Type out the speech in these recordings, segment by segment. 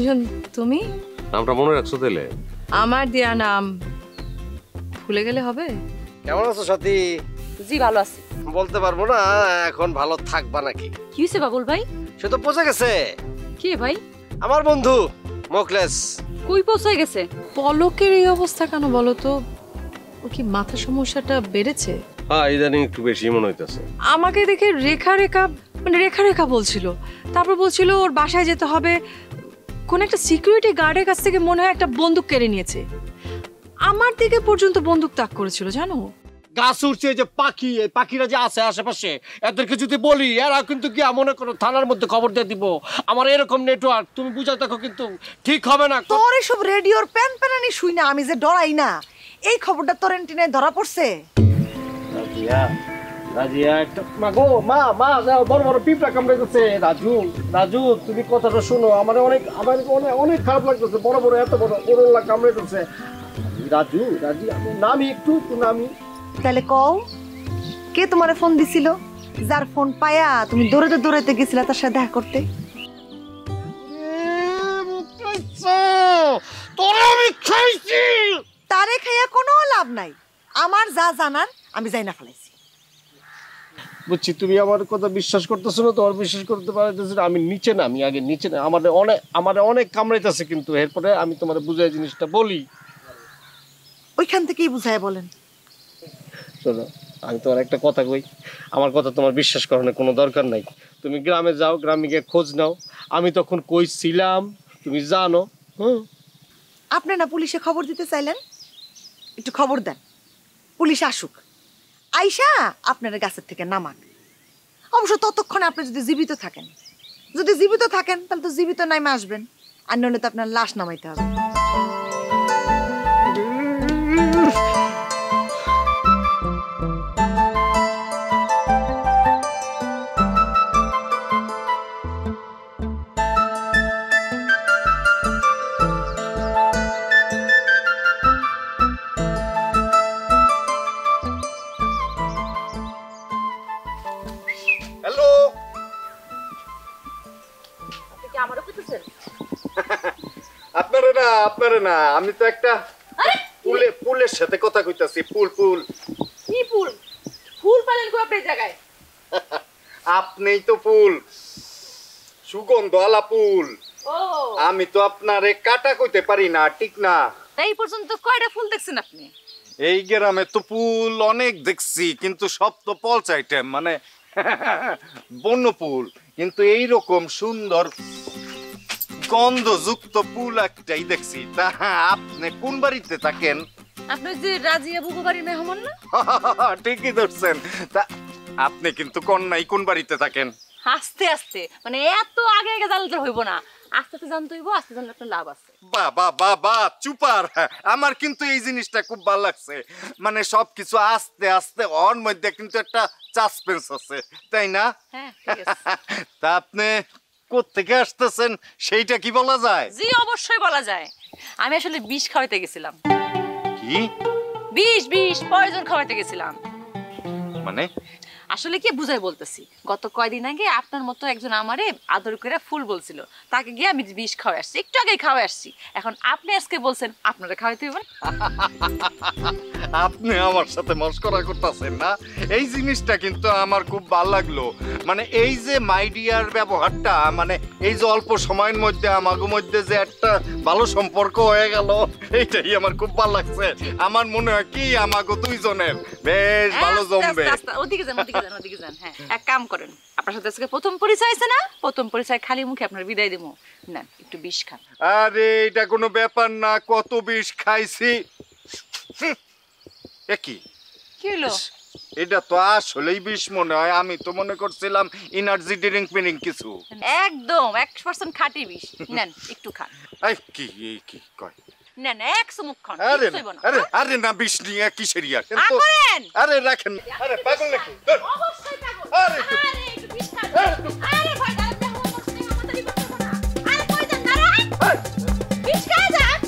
গুঞ্জন, তুমি? নামটা মনে রাখছো তাহলে? আমার দেয়া নাম ভুলে গেলে হবে? কেমন আছো সাথী? জি ভালো আছি। বলতে পারবো না এখন ভালো থাকবা নাকি। কি হয়েছে বাবুল ভাই? সে তো পৌঁছে গেছে। কে ভাই? আমার বন্ধু মোকলেস। কই পৌঁছে গেছে? পলকের এই অবস্থা কেন বলো তো? ও কি মাথা সমস্যাটা বেড়েছে? হ্যাঁ, ইদানিং একটু বেশি মনে হইতেছে। আমাকে দেখে রেখা রেখা মানে রেখা রেখা বলছিল, তারপর বলছিল ওর বাসায় যেতে হবে, কোন একটা সিকিউরিটি গার্ডের কাছ থেকে মনে হয় একটা বন্দুক কেড়ে নিয়েছে। আমার দিকে পর্যন্ত বন্দুক তাক করেছিল জানো। গাছ উঠছে যে পাখি, এই পাখিরা যে আছে আশেপাশে, এদেরকে যদি বলি এরা কিন্তু কি মনে করো থানার মধ্যে খবর দিয়ে দিব। আমার এরকম নেটওয়ার্ক তুমি বুঝাই দেখো, কিন্তু ঠিক হবে না। তোর এসব রেডিওর প্যান প্যানানি শুই না আমি যে ডরাই না, এই খবরটা তোর এন্টিনায় ধরা পড়ছে। রাজিয়া, রাজিয়া একটা মাগো মা মা বড় বড় পিঁপড়া কামড়াইতেছে। রাজু রাজু তুমি কথাটা শোনো, আমার অনেক অনেক খারাপ লাগতেছে। বড় বড় এত বড় ওরল্লা কামড়াইতেছে। রাজু রাজি আমি নামি একটু নামি। তাহলে কও কে তোমারে ফোন দিছিল, যার ফোন পায়া তুমি দৌড়াতে দৌড়াতে গেছিলা তার সাথে দেখা করতে? তোরে আমি খাইছি। তারে খাইয়া কোনো লাভ নাই, আমার যা জানার আমি যাই না ফেলাইছি। বুঝছি তুমি আমার কথা বিশ্বাস করতেছো না, তোমার বিশ্বাস করতে পারতেছি না। আমি নিচে না, আমি আগে নিচে না, আমার অনেক কামড়াইতেছে, কিন্তু এরপরে আমি তোমার বুঝাই জিনিসটা বলি। ওইখান থেকেই বুঝায় বলেন। শোনো আমি তোমার একটা কথা কই, আমার কথা তোমার বিশ্বাস করানোর কোনো দরকার নাই। তুমি গ্রামে যাও, গ্রামে গিয়ে খোঁজ নাও আমি তখন কই ছিলাম তুমি জানো। আপনি না পুলিশে খবর দিতে চাইলেন, একটু খবর দেন, পুলিশ আসুক, আইসা আপনারা গাছের থেকে নামাক। অবশ্য ততক্ষণে আপনি যদি জীবিত থাকেন, তাহলে তো জীবিত নাইমা আসবেন, আর নইলে তো আপনার লাশ নামাইতে হবে। হ্যালো, আপনারা না আমি তো একটা ফুলের সাথে কথা কইতাছি। ফুল কি ফুল? ফুল পালেন কো আপনি জায়গায়? আপনিই তো ফুল, সুগন্ধওয়ালা ফুল। ও আমি তো আপনারে কাটা কইতে পারি না, ঠিক না? এই পর্যন্ত কয়টা ফুল দেখছেন আপনি? এই গ্রামে তো ফুল অনেক দেখছি, কিন্তু সব তো পলস আইটেম, মানে বন্য ফুল। কিন্তু এইরকম সুন্দর গন্ধযুক্ত ফুল একটাই দেখছি। তা আপনি কোন বাড়িতে থাকেন? আপনি যে রাজিয়া বুবু বাড়ির মেহমান না? ঠিকই ধরছেন। তা আপনি কিন্তু কন্যাই কোন বাড়িতে থাকেন? আস্তে আস্তে, মানে এত আগে আগে জানলে হইব না, আস্তে আস্তে জানতে হইব, আস্তে জানলে আপনার লাভ আছে। বাবা চুপার, আমার কিন্তু এই জিনিসটা খুব ভালো লাগছে। মানে সবকিছু আস্তে আস্তে ওর মধ্যে কিন্তু একটা সাসপেন্স আছে, তাই না? হ্যাঁ ঠিক আছে। তা আপনি কোত্থেকে আসতেছেন সেইটা কি বলা যায়? জি অবশ্যই বলা যায়। আমি আসলে বিষ খাওয়াইতে গেছিলাম। কি বিষ পয়জন খাওয়াইতে গেছিলাম। মানে? আসলে কি বুঝাই বলতেছি, গত কয়দিন আগে আপনার মতো একজন আমারে আদর করে ফুল বলছিল, তাকে গিয়ে আমি বিষ খাওয়াই আসছি, একটু আগে খাওয়াই আসছি। এখন আপনি আজকে বলছেন আপনারা খাওয়াইতে হইবেন। আপনি আমার সাথে মস্করা করতেছেন না? এই জিনিসটা কিন্তু আমার খুব ভালো লাগলো। মানে এই যে মাই ডিয়ার ব্যবহারটা, মানে এই যে অল্প সময়ের মধ্যে আমাগো মধ্যে যে একটা ভালো সম্পর্ক হয়ে গেল, এইটাই আমার খুব ভালো লাগছে। আমার মনে হয় কি আমাগো দুইজনের বেশ ভালো জমবে। ওদিকে যান। হ্যাঁ এক কাম করেন, আপনার সাথে আজকে প্রথম পরিচয় আছে না, প্রথম পরিচয় খালি মুখে আপনার বিদায় দেবো। না একটু বিষ খান। আরে এটা কোনো ব্যাপার না, কত বিষ খাইছি। কি হলো? এটা তো আসলেই বিষ মনে হয়। আমি তো মনে করছিলাম এনার্জি ড্রিঙ্ক কিছু। একদম 100% খাঁটি বিষ। নেন একটু খান। কি কয়? নেন এক চুমুক খান। আরে না, বিষ নিয়ে কিসের ইয়া? আরে রাখেন। আরে পাগল নাকি? অবশ্যই পাগল। আরে একটু বিষ খান। আরে ভাই দাঁড়ান, আমাদেরই করতে না। আরে কই যান দাঁড়ান? বিষ খায় যান।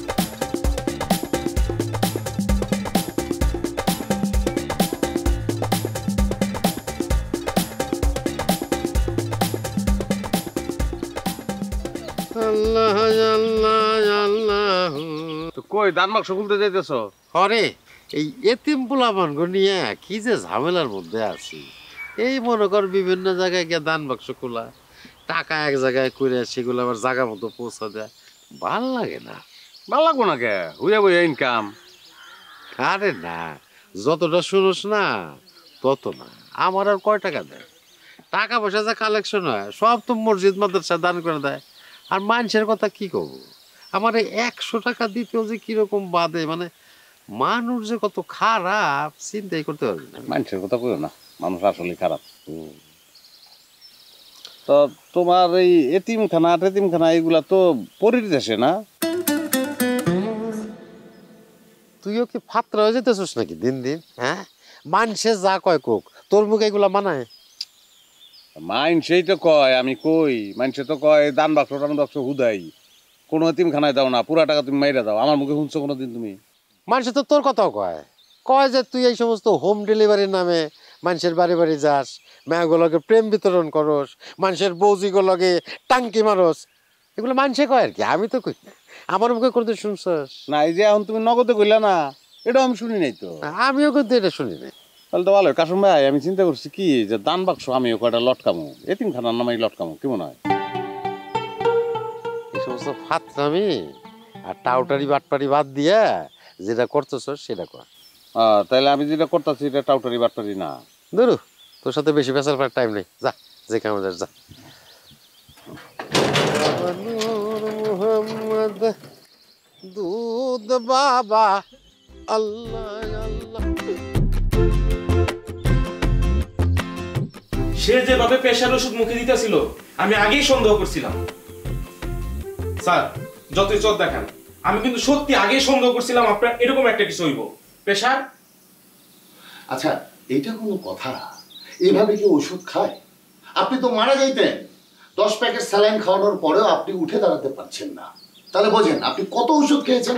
আল্লাহ তো কই দান বাক্স খুলতে যাইতেছ? আরে এই এতিম পোলাপানগো নিয়ে কি যে ঝামেলার মধ্যে আছি। এই মনে কর বিভিন্ন জায়গায় গিয়ে দান বাক্স খোলা, টাকা এক জায়গায় করে সেগুলো আবার জায়গা মতো পৌঁছা দেয়, ভাল লাগে না। ভাল লাগবো না কে? হুইয়া বইয়া ইনকাম। আরে না, যতটা শুনোস না তত না। আমার আর কয় টাকা দেয়? টাকা পয়সা যা কালেকশন হয় সব তো মসজিদ মাদ্রাসা দান করে দেয়। আর মানুষের কথা কি কব, আমার এই 100 টাকা দিতেও যে কিরকম বাদে, মানে মানুষ যে কত খারাপ চিন্তাই করতে পারবি না। মানুষের কথা কইও না, মানুষ আসলে খারাপ। তো তোমার এই এতিমখানা এগুলা তো পরির দেশে না? তুইও কি ফাত্রা হয়ে যেতেছিস নাকি দিন দিন? হ্যাঁ, মানুষে যা কয় কোক, তোর মুখে এগুলা মানায়? মাইনসেই তো কয়, আমি কই মাইনসে তো কয় দান বাক্স হুদাই, কোনো এতিমখানায় দাও না, পুরা টাকা তুমি মাইরা দাও। আমার মুখে শুনছো কোনোদিন তুমি? মানুষে তো তোর কথাও কয়, কয় যে তুই এই সমস্ত হোম ডেলিভারির নামে মানুষের বাড়ি বাড়ি যাস, মেয়েগুলোকে প্রেম বিতরণ করস, মানুষের বৌজিগুলোকে টাঙ্কি মারস। এগুলো মানুষে কয় আর কি, আমি তো কই না। আমার মুখে কোনোদিন শুনছস? না, এই যে এখন তুমি নগদে কইলা না, এটা আমি শুনি নাই তো। আমিও কিন্তু এটা শুনি নাই। তাহলে তো ভালো। কাসম ভাই, আমি চিন্তা করছি কি যে দান বাক্স আমিও কয়টা লটকামো, এতিমখানার নামে লটকামো, কেমন হয়? এই সমস্ত ফাতরামি আর টাউটারি বাটপারি বাদ দিয়া যেটা করতেছ সেটা কর। তাহলে আমি যেটা করতেছি এটা টাউটারি বাটপারি না। ধরু, তোর সাথে বেশি পেশাল করার টাইম নেই, যা যে কামে যাস যা। মুহাম্মদ দুধ বাবা, আল্লাহ আল্লাহ। সে যেভাবে প্রেশার ওষুধ মুখে দিতেছিল আমি আগেই সন্দেহ করছিলাম। স্যার, যতই চোখ দেখান, আমি কিন্তু সত্যি আগেই সন্দেহ করছিলাম আপনার এরকম একটা কিছু হইব। প্রেশার। আচ্ছা, এইটা কোনো কথা? এভাবে কি ওষুধ খায়? আপনি তো মারা যাইতেন। 10 প্যাকেট স্যালাইন খাওয়ানোর পরেও আপনি উঠে দাঁড়াতে পারছেন না। তাহলে বোঝেন আপনি কত ওষুধ খেয়েছেন।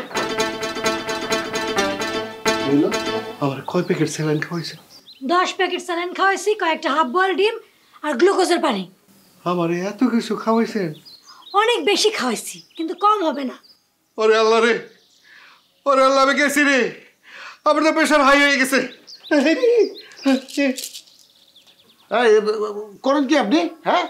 আমার কয় প্যাকেট স্যালাইন খাওয়াইছে? 10 প্যাকেট স্যালাইন খাওয়াইছি, কয়েকটা হাফ বয়েল ডিম আর গ্লুকোজের পানি। আমার এত কিছু খাওয়াইছেন? অনেক বেশি খাওয়াইছি, কিন্তু কম হবে না। ওরে আল্লাহ রে, ওরে আল্লাহ, আমি গেছি রে, আমার তো প্রেশার হাই হয়ে গেছে। করেন কি আপনি? হ্যাঁ,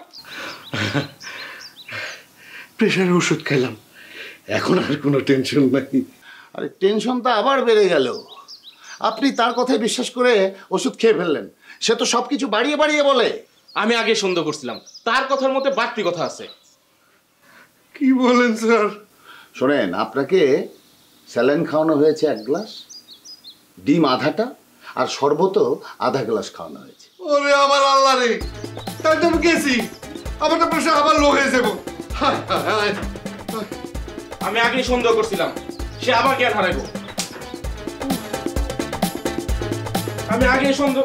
প্রেশারের ওষুধ খাইলাম, এখন আর কোনো টেনশন নাই। আরে টেনশনটা আবার বেড়ে গেল। আপনি তার কথায় বিশ্বাস করে ওষুধ খেয়ে ফেললেন। সে তো সবকিছু বাড়িয়ে বাড়িয়ে বলে। আমি আগে সন্দেহ করছিলাম, তার কথার মধ্যে বাড়তি কথা আছে। কি বলেন স্যার? শোনেন, আপনাকে স্যালাইন খাওয়ানো হয়েছে 1 গ্লাস, ডিম আধাটা, আর শরবত আধা গ্লাস খাওয়ানো হয়েছে। ওরে আমার আল্লাহ রে, তাই তো আমি গেছি, আমার তো প্রেশার আবার লো হয়ে যাবো। আমি আগেই সন্দেহ করছিলাম সে আবার জ্ঞান হারাইব। আমি আগেই সন্দেহ।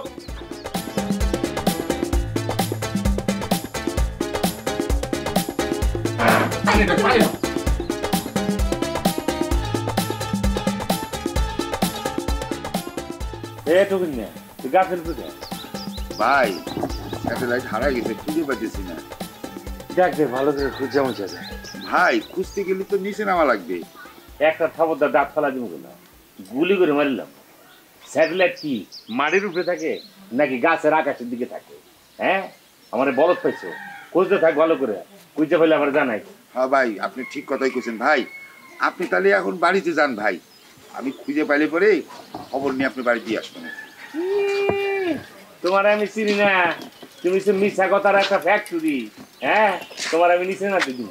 ভাই, স্যাটেলাইট হারাই গেছে, খুঁজে পাইতেছি না। ভালো করে খুঁজে মুছে যায়। ভাই, খুঁজতে গেলে তো নিচে নামা লাগবে। একটা থাবদার দাঁত ফেলা দিব না, গুলি করে মারিলাম। স্যাটেলাইট কি মাটির উপরে থাকে নাকি গাছের আকাশের দিকে থাকে? হ্যাঁ, আমার বলদ পাইছো, খুঁজতে থাক ভালো করে, খুঁজতে পাইলে আমার জানাই। হ্যাঁ ভাই, আপনি ঠিক কথাই কইছেন ভাই। আপনি তাহলে এখন বাড়িতে যান ভাই, আমি খুঁজে পাইলে পরে খবর নিয়ে আপনি বাড়ি দিয়ে আসবেন। তোমার আমি চিনি না, তুমি সে মিশা কথার একটা ফ্যাক্টরি। হ্যাঁ, তোমার আমি নিচে না দিব।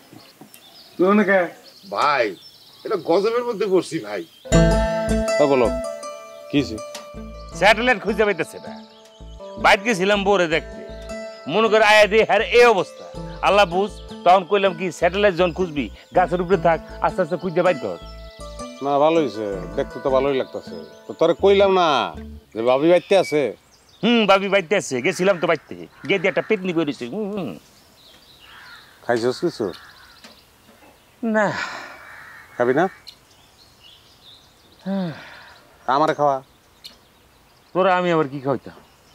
ভাই, এটা গজবের মধ্যে পড়ছি ভাই। বলো কি? স্যাটেলাইট খুঁজে পাইতেছে না। বাইরে গেছিলাম বোরে দেখতে, মনে করে আয়া দিয়ে হ্যাঁ এই অবস্থা। আল্লাহ বুঝ, তখন কইলাম কি স্যাটেলাইট যখন খুঁজবি গাছের উপরে থাক, আস্তে আস্তে খুঁজে বাইর কর। না, ভালো হয়েছে, দেখতে তো ভালোই লাগতেছে। তো তোরে কইলাম না যে ভাবি বাইতে আছে? ভাবি বাইতে আছে, গেছিলাম তো বাইতে, গিয়ে দিয়ে একটা পেতনি করেছি। খাইছস কিছু? না। খাবি না? আমার খাওয়া। তোরা আমি আবার কি খাইতাম?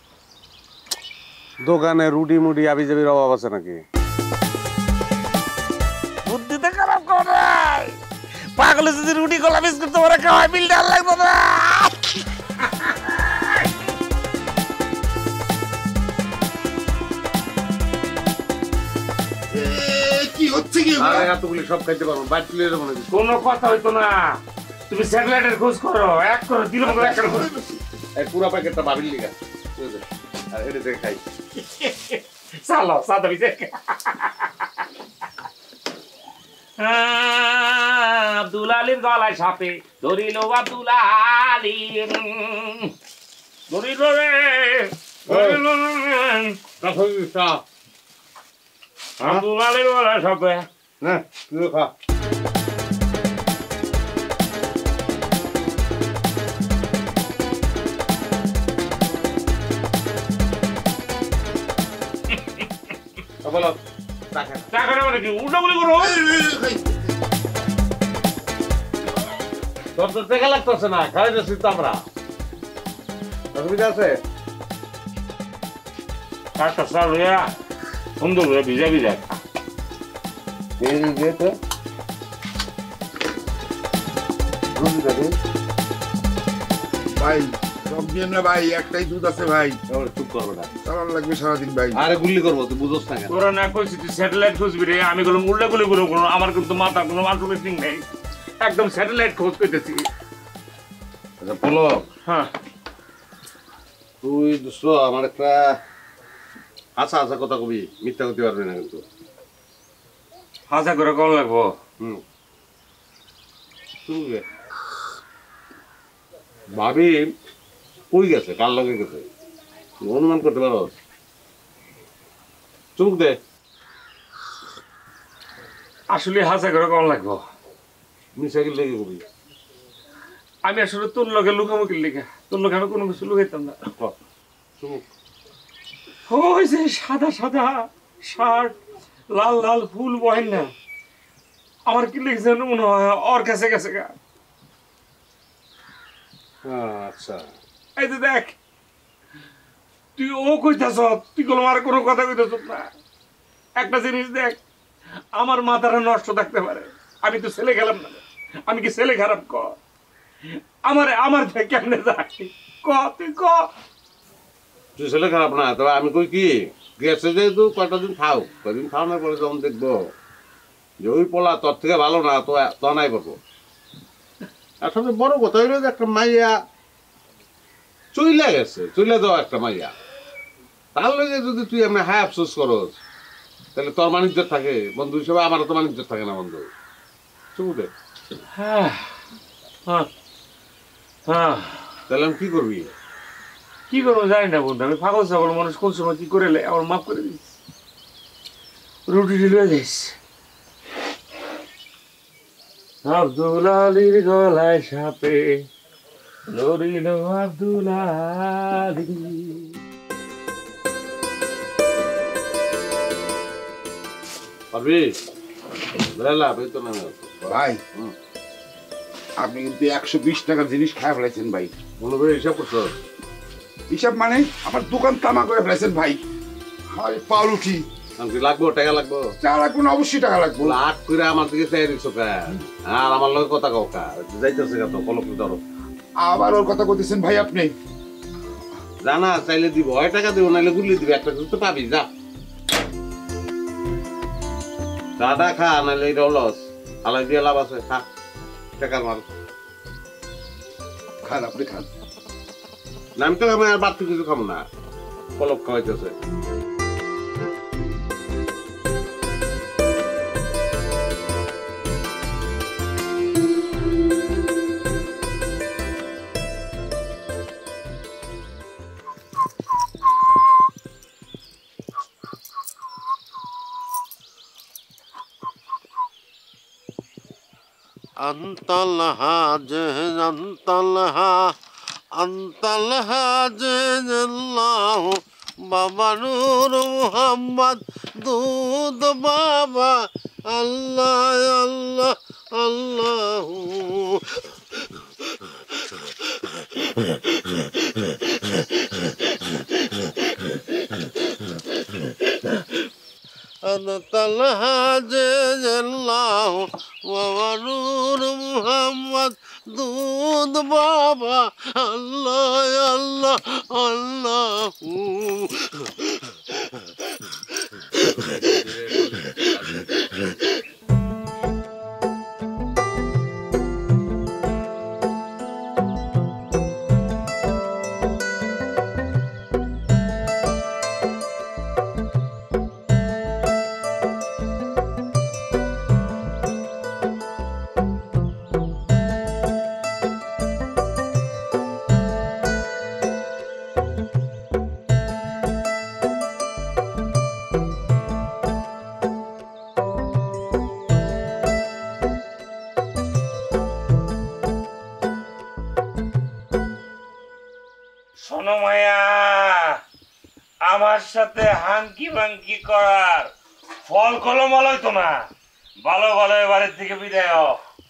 দোকানে রুটি মুটি আবি জাবির অভাব আছে নাকি? বুদ্ধিতে খারাপ করাই, পাগলে যদি রুটি কলা বিস্কুট তোমার খাওয়াই বিলটা আর লাগতো না। কি হচ্ছে কি আরে এতগুলি সব খাইতে পারবো বাইট তুলে মনে হচ্ছে কোনো কথা হইতো না, তুমি স্যাটেলাইটের খোঁজ করো, এক করো দিল মতো এক করো। এই পুরো প্যাকেটটা ভাবির লিগা আর এটা দেখে খাই চালো সাদা বিজে। আব্দুল আলীর গলায় সাপে ধরিল আব্দুল আলী, ধরিল রে ধরিল আব্দুল আলীর গলায় সাপে। না তুই খা বলো টাকা মানে কি উল্টা বলি করো? তোর তো টাকা লাগতেছে না খাই যাচ্ছি তো আমরা অসুবিধা আছে কাজটা সার হইয়া সুন্দর করে ভিজা ভিজা এই যে তো রুটি দাদি ভাই সব দিয়ে না ভাই, একটাই দুধ আছে ভাই, চুপ করবো না চালান লাগবে সারাদিন ভাই। আরে গুলি করবো তুই বুঝোস না কেন তোরা না কইছি তুই স্যাটেলাইট খুঁজবি রে, আমি বললাম উল্টা গুলি করো কোনো, আমার কিন্তু মাথা কোনো আসলে ঠিক নেই, একদম স্যাটেলাইট খোঁজ করতেছি। আচ্ছা বলো হ্যাঁ তুই দুশো আমার একটা আশা আশা কথা কবি মিথ্যা করতে পারবি না কিন্তু হাসা করে কম লাগবো। হুম শুনবে ভাবি কই গেছে কার লগে গেছে অনুমান করতে পারো চুপ দে আসলে হাসা করে কম লাগবো। মিসাইকেল লেগে কবি আমি আসলে তোর লগে লুকামুকির লেখা, তোর লগে আমি কোনো কিছু লুকাইতাম না। চুপ ওই যে সাদা সাদা শার্ট লাল লাল ফুল বহেন না, আমার কি লিখছে মনে হয় ওর কাছে গেছে গা। আচ্ছা এই যে দেখ তুই ও কইতাছ, তুই কোনো আর কোনো কথা কইতাছ না। একটা জিনিস দেখ, আমার মাথাটা নষ্ট থাকতে পারে, আমি তো ছেলে গেলাম না, আমি কি ছেলে খারাপ ক? আমার দেখ কেমনে যাই ক, তুই ক। তুই ছেলে খারাপ না তবে আমি কই কি গেছে যেহেতু কয়টা দিন খাও কয়দিন খাওয়ানোর পরে যখন দেখবো যে ওই পোলা তোর থেকে ভালো না তো তো নাই পারবো। আসলে বড় কথা হইলো যে একটা মাইয়া চইলা গেছে, চইলা যাওয়া একটা মাইয়া, তার লগে যদি তুই এমনি হায় আফসোস করস তাহলে তোর মানিজ্য থাকে বন্ধু হিসেবে, আমারও তো মানিজ্য থাকে না বন্ধু। চুপ হ্যাঁ হ্যাঁ হ্যাঁ, তাহলে আমি কি করবি? কি করবো জানি না বন্ধু, আমি পাগল ছাগল মানুষ কোন সময় কি করে আমার মাফ করে দিস, রুটি লয়ে দিস। আব্দুল আলীর গলায় সাপে ধরিল আব্দুল আলী। পারবি বেলা তো না ভাই আপনি কিন্তু 120 টাকার জিনিস খায় ফেলেছেন ভাই। মনে করে হিসাব করছো? হিসাব মানে আমার দোকান তামা করে ফেলেছেন ভাই। হাই পাউরুটি লাগবো টাকা লাগবো, টাকা লাগবো না, অবশ্যই টাকা লাগবো। লাখ করে আমার দিকে চাই দিচ্ছ আর আমার লগে কথা কাউ যাইতেছে কত কলক ধরো আবার ওর কথা বলতেছেন ভাই আপনি? জানা চাইলে দিব, হয় টাকা দিব নাইলে গুলি দিবি, একটা কিছু তো পাবি যা দাদা খা নাইলে এটা লস আলাই দিয়ে লাভ আছে, খা টাকার মাল খান, আপনি খান। নাম তো আমি আর বাড়তি কিছু খাবো না, কলক খাওয়াইতেছে। अंतलहा अल्लाह बाबा नूर मोहम्मद दूध बाबा अल्लाह अल्लाह अल्लाह अल्लाह बाबा नूर মোহাম্মদ দুধ বাবা আল্লাহ আল্লাহ আল্লাহ শোনো মায়া, আমার সাথে হাঙ্কি মাঙ্কি করার ফল কলম হইতো না। ভালো ভালো বাড়ির থেকে বিদায় হও।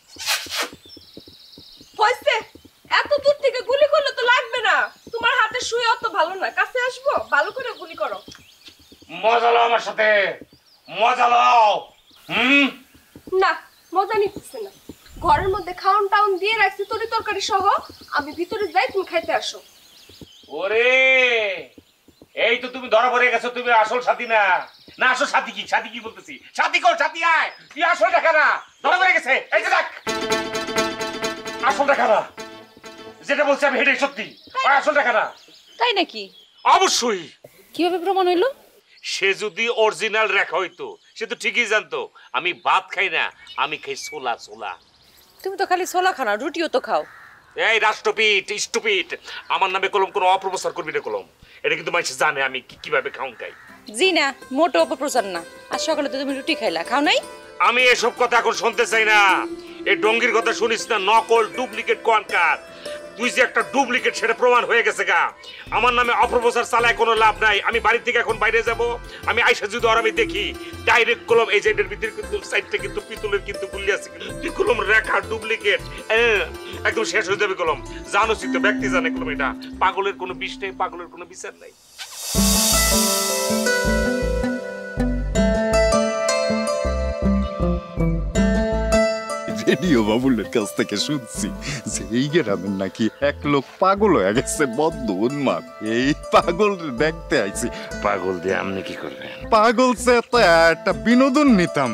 হইছে, এত দূর থেকে গুলি করলে তো লাগবে না। তোমার হাতে শুয়ে অত ভালো না, কাছে আসবো, ভালো করে গুলি করো। মজা লও আমার সাথে, মজা লও। না, মজা নিতেছে না। ঘরের মধ্যে খাওন টাউন দিয়ে রাখছি তরি তরকারি সহ। আমি ভিতরে যাই, তুমি খাইতে আসো। ওরে, এই তো তুমি ধরা পড়ে গেছো। তুমি আসল সাথী না। না আসল সাথী কি? সাথী কি বলতেছি? সাথী কর, সাথী আয়। তুই আসল টাকা না, ধরা পড়ে গেছে। এই যে দেখ, আসল টাকা না। যেটা বলছি আমি হেডে সত্যি। আসল টাকা না। তাই নাকি? অবশ্যই। কিভাবে প্রমাণ হইলো? সে যদি অরিজিনাল রেখা হইতো, সে তো ঠিকই জানতো আমি ভাত খাই না, আমি খাই ছোলা ছোলা। তুমি তো খালি ছোলা খাও না, রুটিও তো খাও। এই রাষ্ট্রপিট, স্টুপিট, আমার নামে কলম কোনো অপপ্রচার করবি না কলম। এটা কিন্তু মানুষ জানে আমি কিভাবে খাউন খাই। জি না, মোটো অপপ্রচার না। আর সকালে তো তুমি রুটি খাইলা, খাও নাই? আমি এসব কথা এখন শুনতে চাই না। এই ডঙ্গির কথা শুনিস না, নকল ডুপ্লিকেট কোয়ানকার। তুই যে একটা ডুপ্লিকেট সেটা প্রমাণ হয়ে গেছে গা। আমার নামে অপপ্রচার চালায় কোনো লাভ নাই। আমি বাড়ি থেকে এখন বাইরে যাব। আমি আইসা যদি আর আমি দেখি ডাইরেক্ট কলম এই যেটার ভিতরে কিন্তু সাইডটা কিন্তু পিতলের কিন্তু গুলি আছে, তুই কলম রেখা ডুপ্লিকেট একদম শেষ হয়ে যাবে কলম। জানো তো ব্যক্তি জানে কলম এটা। পাগলের কোনো বিষ নেই, পাগলের কোনো বিচার নাই। রেডিও বাবুলের কাছ থেকে শুনছি যে এই গ্রামের নাকি এক লোক পাগল হয়ে গেছে, বদ্ধ উন্মাদ। এই পাগল দেখতে আইছি। পাগল দিয়ে আপনি কি করবেন? পাগল সে তো একটা বিনোদন নিতাম।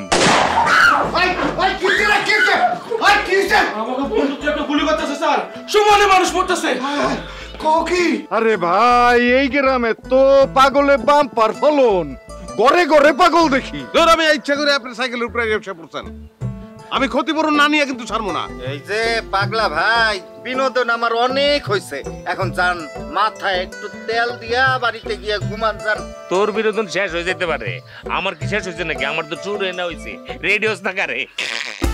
আরে ভাই, এই গ্রামে তো পাগলে বাম্পার ফলন, গড়ে গড়ে পাগল দেখি। ধর আমি ইচ্ছা করে আপনার সাইকেলের উপরে ব্যবসা করছেন, আমি ক্ষতিপূরণ না নিয়ে কিন্তু ছাড়বো না। এই যে পাগলা ভাই, বিনোদন আমার অনেক হয়েছে। এখন যান, মাথায় একটু তেল দিয়া বাড়িতে গিয়ে ঘুমান যান। তোর বিনোদন শেষ হয়ে যেতে পারে, আমার কি শেষ হয়েছে নাকি? আমার তো চুর হয়ে না হয়েছে, রেডিওস থাকারে।